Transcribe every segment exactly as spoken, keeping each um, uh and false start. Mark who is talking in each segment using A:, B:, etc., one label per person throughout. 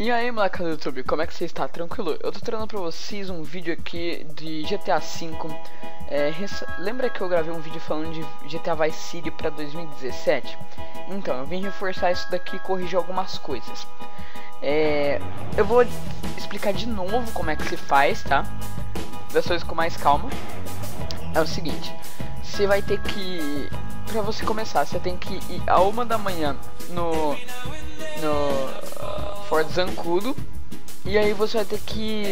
A: E aí, moleque do YouTube, como é que você está? Tranquilo? Eu tô trazendo pra vocês um vídeo aqui de G T A cinco. é, Lembra que eu gravei um vídeo falando de G T A Vice City pra dois mil e dezessete? Então, eu vim reforçar isso daqui e corrigir algumas coisas. é, Eu vou explicar de novo como é que se faz, tá? Das coisas com mais calma. É o seguinte, você vai ter que... Pra você começar, você tem que ir a uma da manhã no... No... Fort Zancudo. E aí você vai ter que...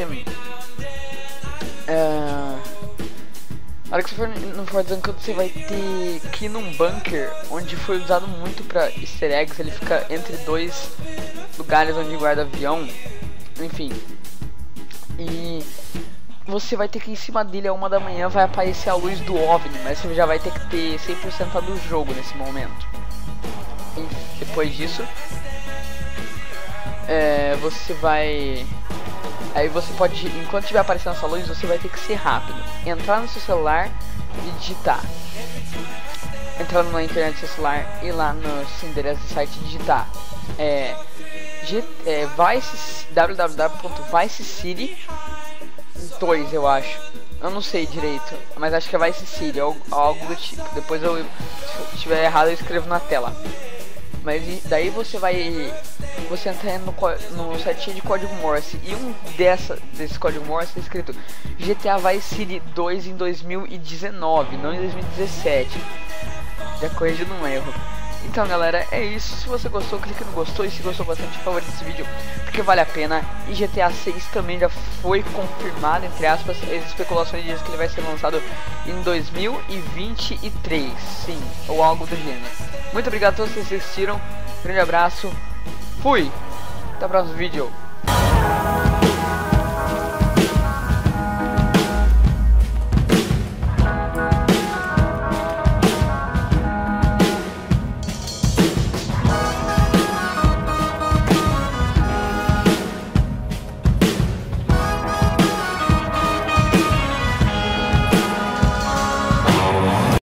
A: É... Na hora que você for no Fort Zancudo, você vai ter que ir num bunker onde foi usado muito pra easter eggs. Ele fica entre dois lugares onde guarda avião. Enfim. E... você vai ter que ir em cima dele a uma da manhã, vai aparecer a luz do OVNI, mas você já vai ter que ter cem por cento do jogo nesse momento. E depois disso, é, você vai... Aí você pode, enquanto estiver aparecendo essa luz, você vai ter que ser rápido. Entrar no seu celular e digitar. Entrar na internet do seu celular e lá no endereço do site digitar. É, é, Vice, w w w ponto vice city dois, eu acho. Eu não sei direito, mas acho que é Vice City, ou algo do tipo. Depois eu, se estiver errado, eu escrevo na tela. Mas daí você vai... Você entra no, no site de código Morse. E um dessa, desse código Morse é escrito G T A Vice City dois em dois mil e dezenove, não em dois mil e dezessete. Já corrigindo um erro. Então galera, é isso. Se você gostou, clique no gostou. E se gostou bastante, favorite esse vídeo, porque vale a pena. E G T A seis também já foi confirmado, entre aspas. As especulações dizem que ele vai ser lançado em dois mil e vinte e três. Sim, ou algo do gênero. Muito obrigado a todos que assistiram. Grande abraço. Fui. Até o próximo vídeo.